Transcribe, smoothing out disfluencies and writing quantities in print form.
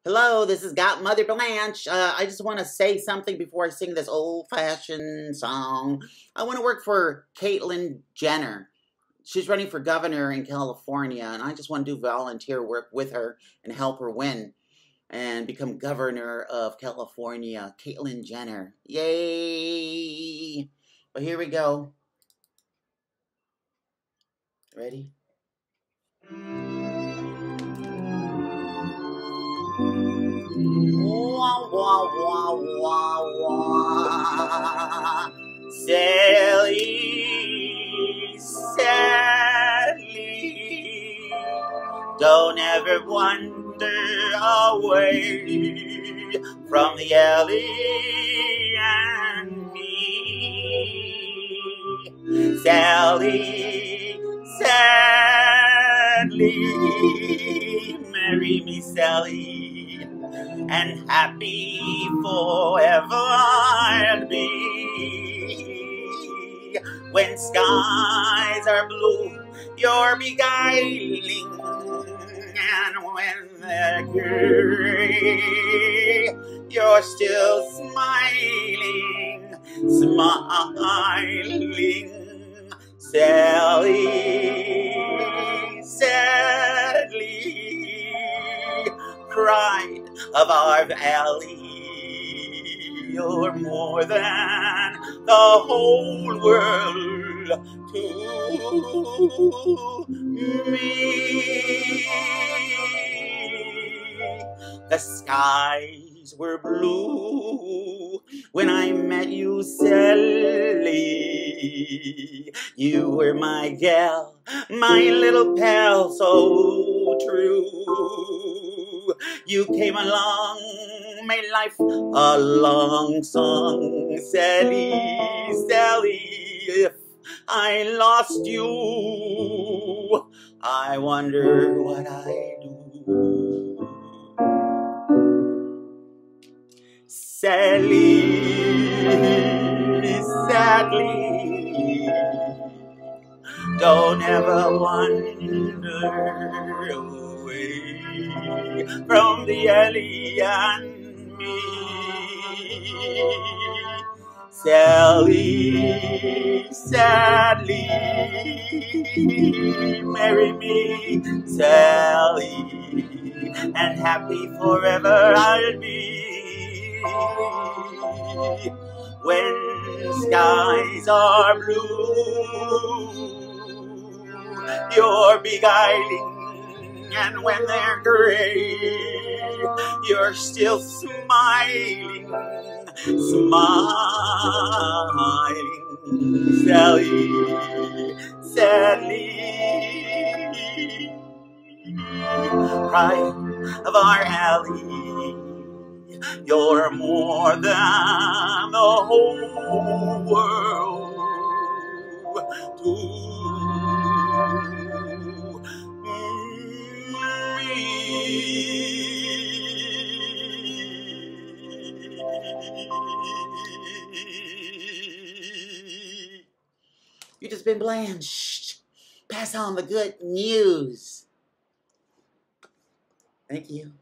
Hello, this is Godmother Blanche. I just want to say something before I sing this old-fashioned song. I want to work for Caitlyn Jenner. She's running for governor in California, and I just want to do volunteer work with her and help her win and become governor of California. Caitlyn Jenner. Yay! But here we go. Ready? Wah, wah, wah, wah, wah. Sally, sadly, don't ever wander away from the Ellie and me. Sally, sadly, marry me, Sally, and happy forever I'll be. When skies are blue, you're beguiling, and when they're gray, you're still smiling, smiling. Sally, sadly, pride of our valley, you're more than the whole world to me. The skies were blue when I met you, Sally. You were my gal, my little pal, so true. You came along, made life a long song. Sally, Sally, if I lost you, I wonder what I'd do. Sally, sadly, don't ever wander away from the Ellie and me. Sally, sadly, marry me, Sally, and happy forever I'll be. When skies are blue, you're beguiling, and when they're gray, you're still smiling, smiling. Sally, sadly, pride of our alley, you're more than the whole world to me. You just been blanched. Pass on the good news. Thank you.